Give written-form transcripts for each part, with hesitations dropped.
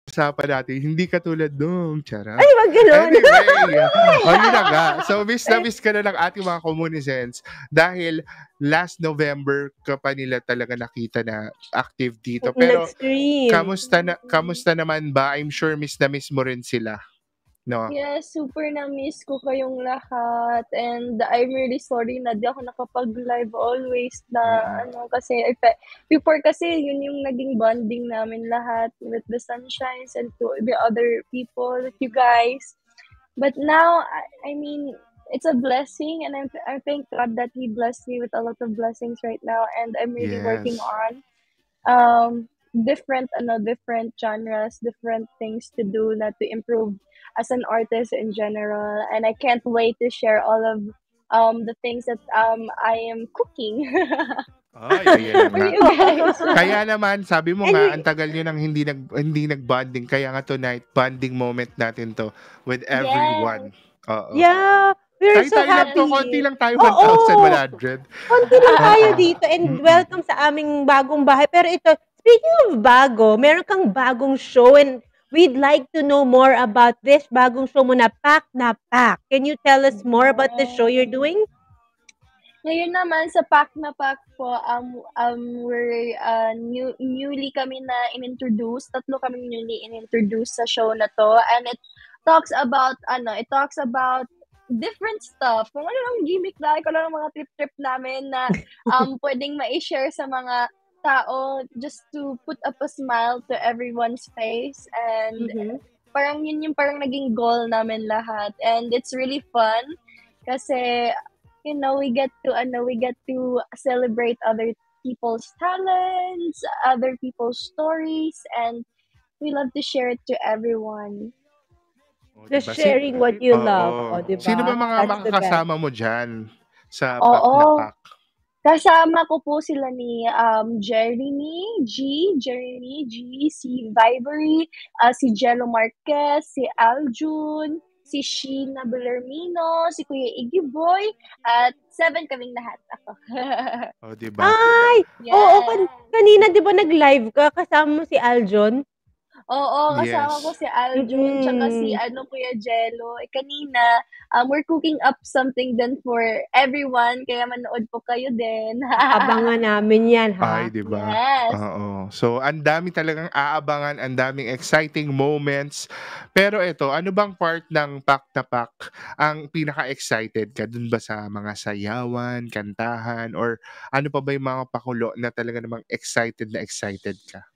usapan natin, hindi katulad nung charot. Ay, wag ganon. Anyway, yun na nga. So, miss na miss ka na ng ating mga Communisents dahil last November ka pa nila talaga nakita na active dito. Pero, Nag-stream. kamusta naman ba? I'm sure miss na miss mo rin sila. No? Yes, super na-miss ko kayong lahat. And I'm really sorry na di ako nakapag-live always na kasi before kasi yun yung naging bonding namin lahat with the Sunshines and to the other people, with you guys. But now, I mean, it's a blessing and I thank God that He blessed me with a lot of blessings right now, and I'm really working on different genres, different things to do to improve as an artist in general, and I can't wait to share all of the things that I am cooking. Ayan nga. Kaya naman, sabi mo nga, ang tagal nyo nang hindi nag-bonding. Kaya nga tonight, bonding moment natin to with everyone. Yeah, we're so happy. Konti lang tayo, 1,100. Konti lang tayo dito and welcome sa aming bagong bahay. Pero ito, speaking of bago, meron kang bagong show and we'd like to know more about this bagong show mo na Pak na Pak. Can you tell us more about the show you're doing? Ngayon naman sa Pak na Pak po, we're newly kami na in-introduce. Tatlo kami newly in-introduce sa show na to, and it talks about different stuff. Kung ano lang gimmick na, kung ano lang mga trip-trip namin na pwedeng ma-share sa mga tao just to put up a smile to everyone's face, and parang yun yung parang naging goal namin lahat, and it's really fun kasi we get to celebrate other people's talents, other people's stories, and we love to share it to everyone. Just sharing what you love. Diba? Sino ba mga makakasama mo dyan sa Pak na Pak? Kasama ko po sila ni Jeremy G, si Vibery, si Jello Marquez, si Aljun, si Sheena Bellarmino, si Kuya Iggy Boy, at 7 kaming lahat. Ako. Diba? Ay! Yes. Oo, kanina di ba nag-live ka? Kasama mo si Aljun? Oo, kasama ko si Aljun, tsaka si Kuya Jello. Kanina, we're cooking up something then for everyone, kaya manood po kayo din. Abangan namin yan, ha? Ay, diba? Yes. Oo. So, ang dami talagang aabangan, ang daming exciting moments. Pero ito, ano bang part ng Pak na Pak ang pinaka-excited ka? Dun ba sa mga sayawan, kantahan, or ano pa ba yung mga pakulo na talaga namang excited ka?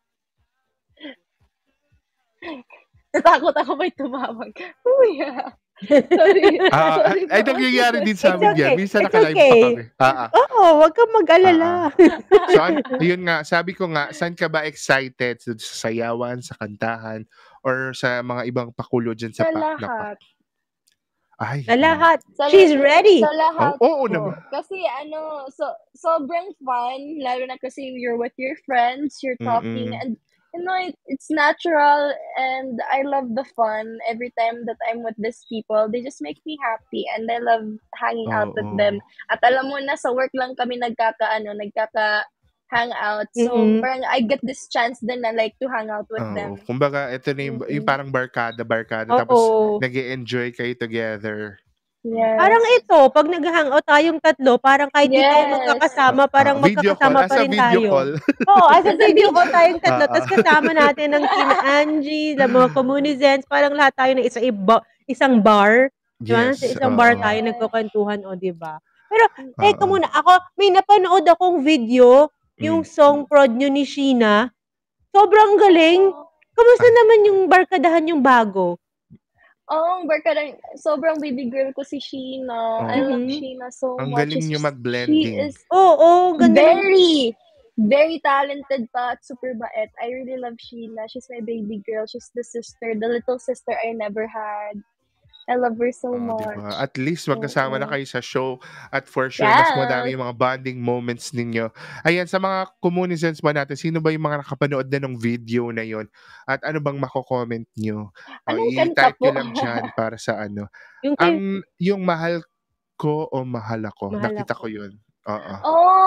Natakot ako may tumawag. Sorry. Ay, nangyayari din sa amin yan. Minsan naka-live pa kami. Huwag kang mag-alala. So, yun nga, sabi ko nga, saan ka ba excited? Sa sayawan, sa kantahan, or sa mga ibang pakulo dyan sa Pak na Pak? Ay. Sa lahat. She's ready. Sa lahat. Oo naman. Kasi sobrang fun, lalo na kasi you're with your friends, you're talking, and it's natural, and I love the fun every time that I'm with these people. They just make me happy, and I love hanging out with them. At alam mo na, sa work lang kami nagkaka-hangout. So, parang I get this chance din na to hang out with them. Kumbaga, ito na yung parang barkada. Tapos, nag-e-enjoy kayo together. Yes. Parang ito, pag nag-hangout tayong tatlo, parang kahit di tayo magkakasama, parang magkakasama pa rin tayo. As a video call tayong tatlo. Tapos kasama natin ng Tina Angie, ng mga Communisents, parang lahat tayo ng isang bar. Diba? Sa isang bar tayo nagkukwentuhan, diba? Pero, teka muna, may napanood akong video, yung song prod nyo ni Sheena. Sobrang galing. Kamusta naman yung barkadahan yung bago? Barkada, sobrang baby girl ko si Sheena. I love Sheena so much. Ang galing niyo mag-blending. She is ganda. Very talented pa at super bait. I really love Sheena. She's my baby girl. She's the little sister I never had. I love her so much. Diba? At least magkasama na kayo sa show at for sure, mas madami yung mga bonding moments ninyo. Ayan, sa mga Communisents ba natin, sino ba yung mga nakapanood na ng video na yon? At ano bang mako-comment nyo? I-type nyo lang dyan para sa yung mahal ko o mahal ako. Nakita ko yun.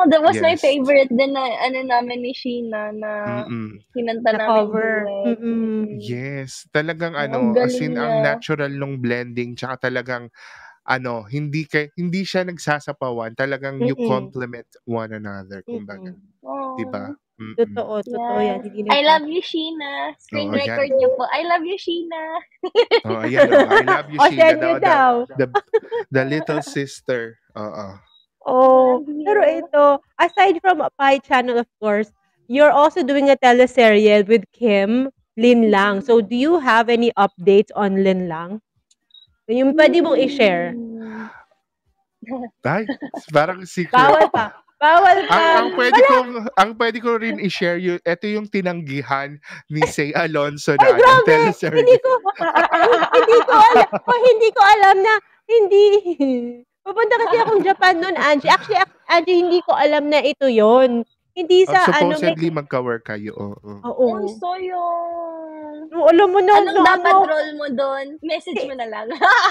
that was my Yes. favorite din na namin ni Sheena na Mm. kinanta Na namin cover. duet. Yes, talagang Ang as galing in ang niya. natural nung blending tsaka talagang hindi siya nagsasapawan, talagang you complement one another kumbaga, 'di ba? Oh, Totoo yan. yes. Hindi I love nagsasa you, Sheena. Screen Oo, yan. record niyo po. I love you, Sheena. Oo, ayan, I love you, O, Sheena send daw, nyo daw. the little sister. Oo. Oh, Love pero you. ito, aside from Pi Channel, of course, you're also doing a teleserye with Kim, Lin Lang. So, do you have any updates on Lin Lang? Yung pwede mong i-share. Ay, parang secret Bawal pa. pa. Bawal pa. Ang pwede ko rin i-share ito yung tinanggihan ni Say Alonso Ay, na grabe! teleserye. Hindi ko alam na hindi. Pupunta kasi akong Japan noon, Angie. Actually, Angie, hindi ko alam na ito yon. Hindi sa Supposedly magka-work kayo. Oo. Oh, Oo. sayang. Alam mo na, Anong dapat role mo doon? Message mo na lang.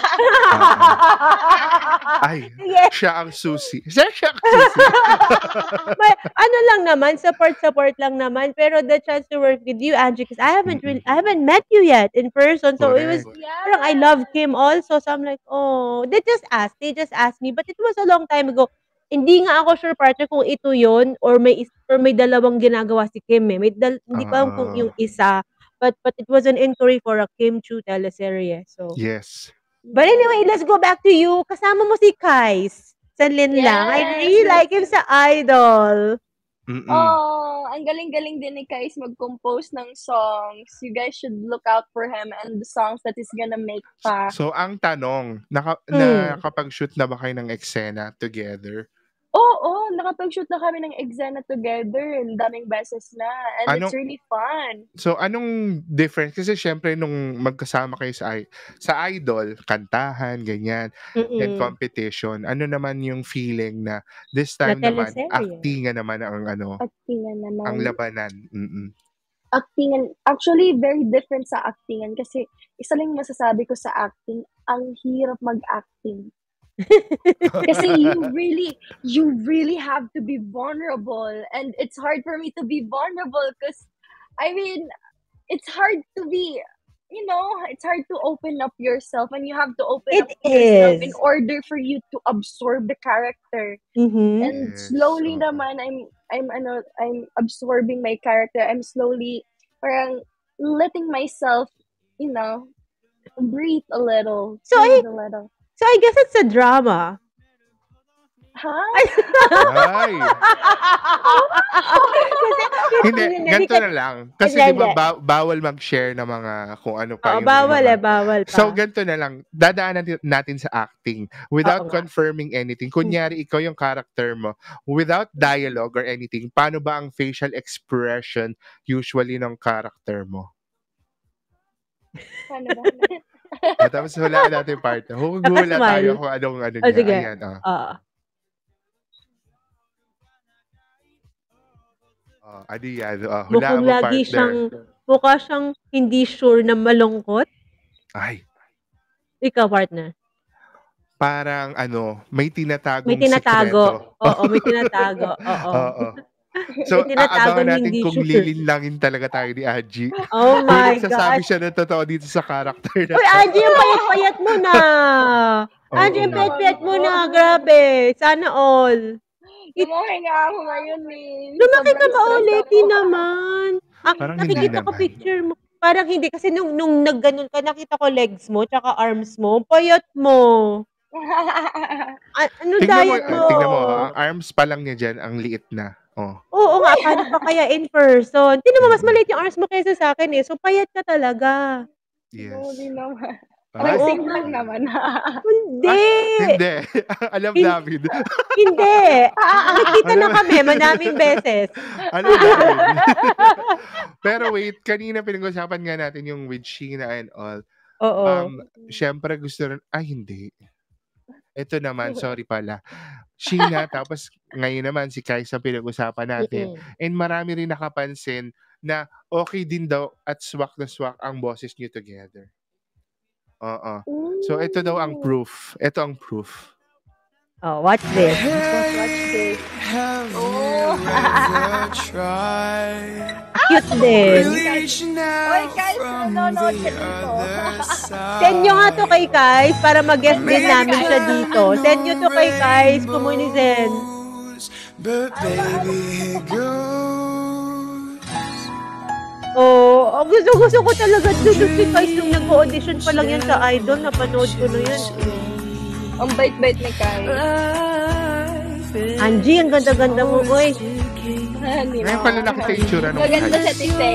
Ay, Sige. siya ang susi. Siya ang susi. Lang naman, support lang naman. Pero the chance to work with you, Angie, because I haven't met you yet in person. So it was, parang I love Kim also. So I'm like, oh, they just asked me. But it was a long time ago. Hindi nga ako sure, partner, kung ito yon or may dalawang ginagawa si Kim eh. Hindi ko alam kung yung isa. But it was an inquiry for a Kim Chu teleserye. So. Yes. But anyway, let's go back to you. Kasama mo si Kais sa Lin Lang. I really like him sa Idol. Oh, ang galing-galing din ni Kais mag-compose ng songs. You guys should look out for him and the songs that he's gonna make pa. So, ang tanong, nakapag-shoot na ba kayo ng eksena together? Oo, nakapag-shoot na kami ng eksena together. Ang daming beses na. And it's really fun. So, anong difference? Kasi syempre, nung magkasama kayo sa Idol, kantahan, ganyan, and competition, ano naman yung feeling na this time naman, actingan naman ang labanan? Actingan, actually, very different sa actingan. Kasi, isa lang masasabi ko sa acting, ang hirap mag-acting. Kasi you really have to be vulnerable, and it's hard for me to be vulnerable because I mean it's hard to be, it's hard to open up yourself, and you have to open up yourself in order for you to absorb the character. And slowly naman I'm absorbing my character. I'm slowly parang letting myself breathe a little. So I guess it's a drama. Hi? Ay! Hindi, ganito na lang. Kasi di ba bawal mag-share ng mga kung ano pa yung... Bawal pa. So ganito na lang. Dadaanan natin sa acting without confirming anything. Kunyari, ikaw yung character mo. Without dialogue or anything, paano ba ang facial expression usually ng character mo? Paano ba? Tapos hulaan natin yung part. Huhula tayo kung anong niya. Sige. Ayan, ano yan? Hulaan mo partner. Mukha siyang hindi sure na malungkot. Ay. Ikaw, partner. Parang may tinatagong sikreto. Oo, may tinatago. Oo. So, aabangan natin kung lilinlangin talaga tayo ni Angie. Oh my God. Sasabi siya ng totoo dito sa character na. Uy, Angie, yung payat-payat mo na. Angie, yung payat-payat mo na. Grabe. Sana all. Lumaki nga ako ngayon eh. Lumaki ka ba ulit? naman. Parang Nakikita ko hindi naman. picture mo. Parang hindi. Kasi nung nagganon ka, nakita ko legs mo, tsaka arms mo. Payat mo. Diet mo? Tingnan mo, ang arms pa lang niya dyan, ang liit na. Oo nga, paano pa kaya in person? Tingnan mo, mas maliit yung arms mo kaysa sa akin eh. So, payat ka talaga. Yes. Hindi naman. Ah, Same lang naman. Hindi. Hindi. Alam namin. Hindi. Nakikita na kami, madaming beses. Alam namin. Pero wait, kanina pinag-usapan nga natin yung with Sheena and all. Oo. Siyempre gusto rin, hindi. Ito naman, sorry pala. Sheena, tapos ngayon naman si Kaisa pinag-usapan natin. And marami rin nakapansin na okay din daw at swak na swak ang boses niyo together. Oo. So ito daw ang proof. Ito ang proof. Oh, watch this. Watch this. Oh. Cute din. Oy, guys, nanonood ka dito. Send nyo nga to kay Kais para mag-guest din namin siya dito. Send nyo to kay Kais, Komunizen. But baby, it goes. Oh, gusto ko talaga dudot si Kais nung nag-audition pa lang yan sa Idol. Napanood ko na yan. Ang bait-bait ni Kai. Angie, ang ganda-ganda mo, oy. Ngayon pala nakita yung tsura nung Maganda Kais. sa Tisay.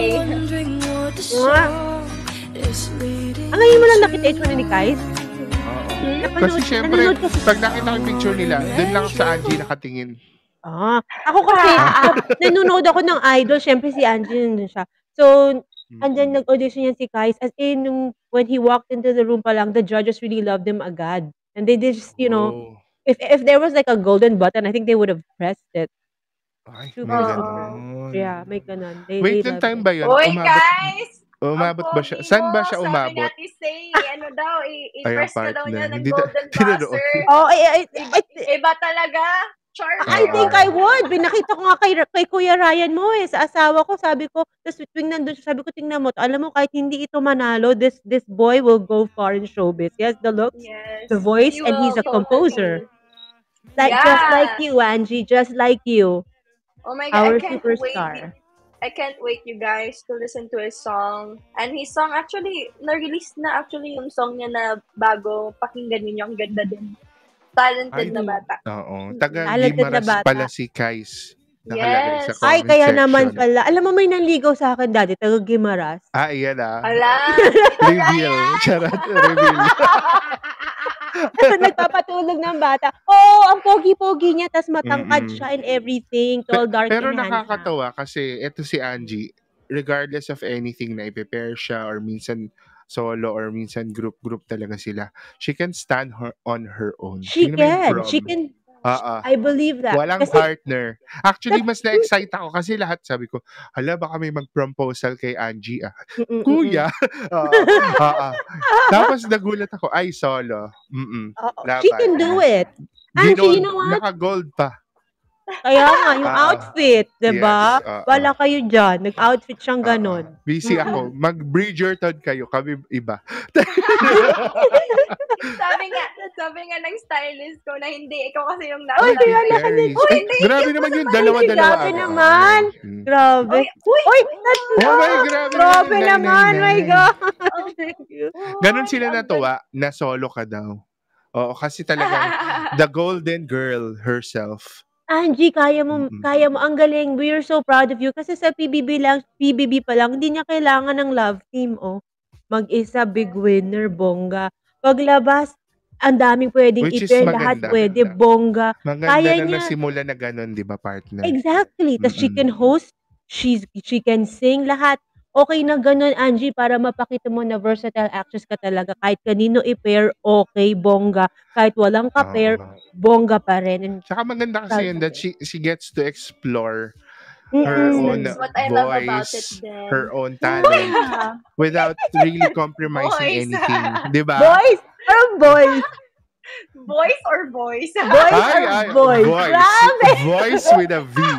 Ngayon mo lang nakita ito na ni Kais? Kasi syempre, pag nakita ko yung picture nila, dun lang sa Angie nakatingin. Ako kasi, nanonood ako ng Idol, syempre si Angie nandun siya. So, and then nag-audition yan si Kais. As in, when he walked into the room pa lang, the judges really loved him agad. And they just, you know, if there was like a golden button, I think they would have pressed it. Ay, Super, may super. ganon. Yeah, may ganon. Wait, yung time ba yun? Oy, guys! Umabot ba siya? Saan ba siya umabot? Sabi natin say, ano daw, i-press na daw niya ng Hindi golden tinanood. buzzer. Oh, Iba talaga. Charming. I think I would. Binakita ko nga kay Kuya Ryan mo sa asawa ko. Sabi ko, tapos tuwing nandun siya, sabi ko, tingnan mo, alam mo, kahit hindi ito manalo, this boy will go far in showbiz. He has the looks, the voice, and he's a composer. Just like you, Angie. Just like you. Oh my God, Our superstar. I can't wait, you guys, to listen to his song. And his song, actually, na-release na actually yung song niya na bago. Pakinggan ninyo, ang ganda din. Talented na bata. Oo. Taga-Gimaras pala si Kais. Nakalagay sa comment Ay, kaya section. naman pala. Alam mo, may nanligaw sa akin dati, taga-Gimaras. Iyan Ala! Reveal. Charot, reveal. Nagpapatulog ng bata. Ang pogi-pogi niya, tas matangkad siya and everything. Tall, dark, Pero and handsome. nakakatawa kasi ito si Angie, regardless of anything na i-prepare siya or minsan solo or minsan group talaga sila, she can stand on her own. She can. I believe that. Walang partner. Actually, mas na-excite ako kasi lahat sabi ko, hala, baka may mag-proposal kay Angie. Kuya. Tapos nagulat ako, ay, solo. She can do it. Angie, you know what? Naka-gold pa. Kaya nga, yung outfit, diba? Yes, wala kayo dyan. Nag-outfit siyang ganon. Busy ako. Mag-Bridgerton kayo. Kami iba. sabi nga ng stylist ko na hindi, ikaw kasi yung Uy, grabe naman yun. Dalawa-dalawa. Grabe naman. Grabe. Uy, grabe naman. My God. Thank you. Ganon sila natuwa na solo ka daw. Oo, kasi talagang the golden girl herself. Angie, kaya mo, ang galing. We are so proud of you. Kasi sa PBB pa lang, hindi niya kailangan ng love team, Mag-isa, big winner, bongga. Paglabas, ang daming pwedeng i-pair, lahat pwede, bongga. Maganda kaya na niya, nasimula na ganun, di ba, partner? Exactly. Tapos she can host, she can sing, lahat. Okay na ganun, Angie, para mapakita mo na versatile actress ka talaga. Kahit kanino i-pair, okay, bongga. Kahit walang ka-pair, bongga pa rin. And saka maganda kasi yun that she gets to explore her own voice, her own talent, without really compromising anything. Diba? Boys? Anong boys? Voice or voice? Voice. Voice with a V.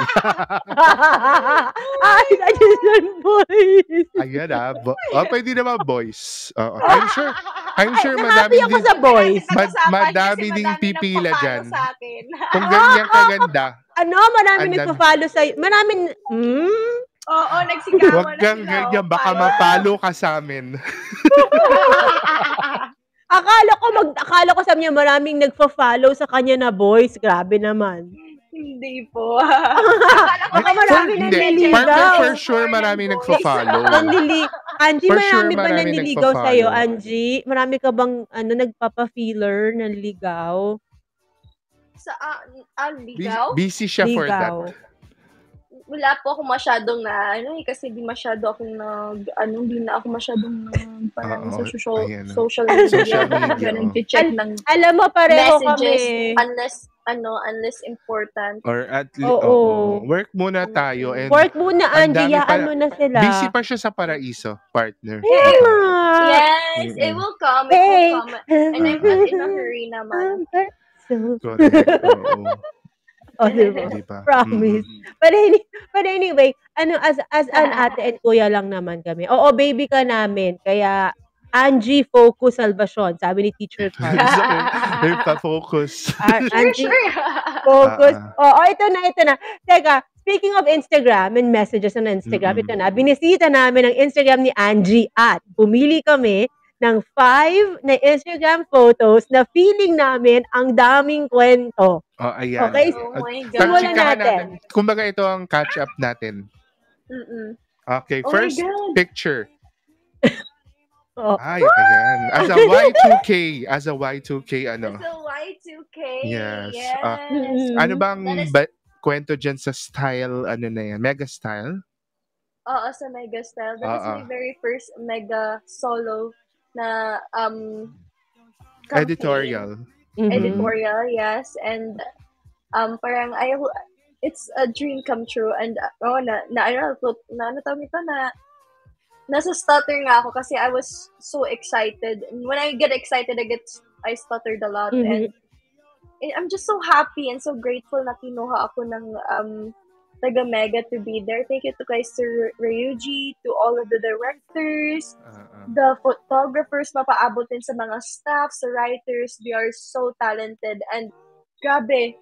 I just want voice. Ayan pwede naman boys. I'm sure Happy ako sa boys. Madami ding pipila dyan. Kung ganyan kaganda. Marami nagpa-follow sa'yo. Oo, nagsigawan. Huwag kang ganyan, baka mapalo ka sa amin. Akala ko sa niya maraming nagfa-follow sa kanya na boys. Grabe naman. Hindi po. Baka marami nanliligaw. Partner, for sure maraming nagfa-follow. Angie, For marami sure, ba marami nanliligaw nagpa-follow. sa'yo, Angie? Marami ka bang nagpapa-feeler ng ligaw? Sa ligaw? Busy siya for that. Wala po ako masyadong kasi di masyado akong di na ako masyadong sa social media. Nag-check ng alam mo, pareho messages, kami. unless important. Or at least, work muna tayo. And work muna, Angie. Yaan mo na sila. Busy pa siya sa Paraiso, partner. Yes, it will come. It will come. And I'm not in a hurry naman. So Correct, oo. diba? Di ba? Promise. But anyway, as an ate and kuya lang naman kami. Oo, baby ka namin. Kaya, Angie Focus Salvacion, sabi ni Teacher Carl. Gusto ko yung pa-focus. Sure, Angie sure. Focus. Ah, Oo, ito na. Teka, speaking of Instagram and messages on Instagram, ito na. Binisita namin ang Instagram ni Angie at pumili kami ng 5 na Instagram photos na feeling namin ang daming kwento. Oh, ayan. Okay? Oh my God. Simulan Tagchikahan natin. natin. Kumbaga ito ang catch-up natin. Mm-mm. Okay, Oh my first God. picture. Oh. Ay, ayan. As a Y2K. As a Y2K, ano? It's a Y2K. Yes. Yes. Ano bang That is- kwento dyan sa style, ano na yan? Mega style? Oo, sa Mega Style. That is my very first Mega solo na campaign. Editorial. Editorial, yes. And parang it's a dream come true. And ano tawag nito na nasa stutter nga ako kasi I was so excited. And when I get excited, I stuttered a lot. And I'm just so happy and so grateful na kinuha ako ng taga Mega to be there. Thank you to kay Sir Ryuji, to all of the directors, the photographers, mapaabot din sa mga staff, sa writers. They are so talented. And grabe,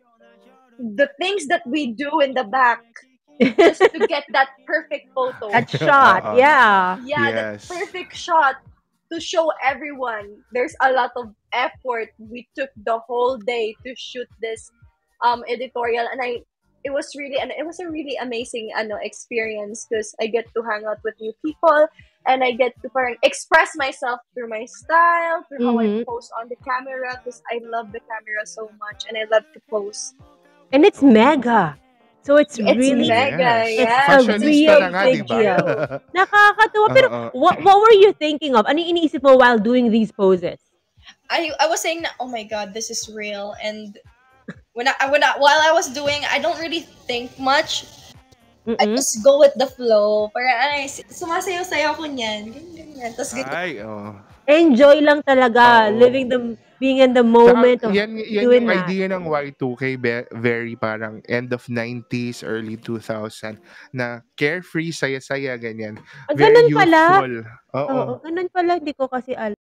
the things that we do in the back just to get that perfect photo. That shot, yeah. Yeah, Yes. that perfect shot to show everyone. There's a lot of effort. We took the whole day to shoot this editorial, and it was a really amazing experience because I get to hang out with new people and I get to express myself through my style, through how I pose on the camera because I love the camera so much and I love to pose. And it's Mega. So it's really Mega, Yes. yes. Fashionista Fashionista real na nga, big di ba? deal. Nakakatuwa. Pero what were you thinking of? Ano yung iniisip mo while doing these poses? I was saying, oh my God, this is real. And while I was doing, I don't really think much. I just go with the flow. Para sumasayaw-sayaw ko niyan. Ganyan. Tapos Ay, Enjoy lang talaga. Oo. Being in the moment of yan doing yung that. idea ng Y2K, very parang end of 90s, early 2000, na carefree, saya-saya, ganyan. Ganun Very pala. youthful. Oo. Oo, ganun pala. Hindi ko kasi alam.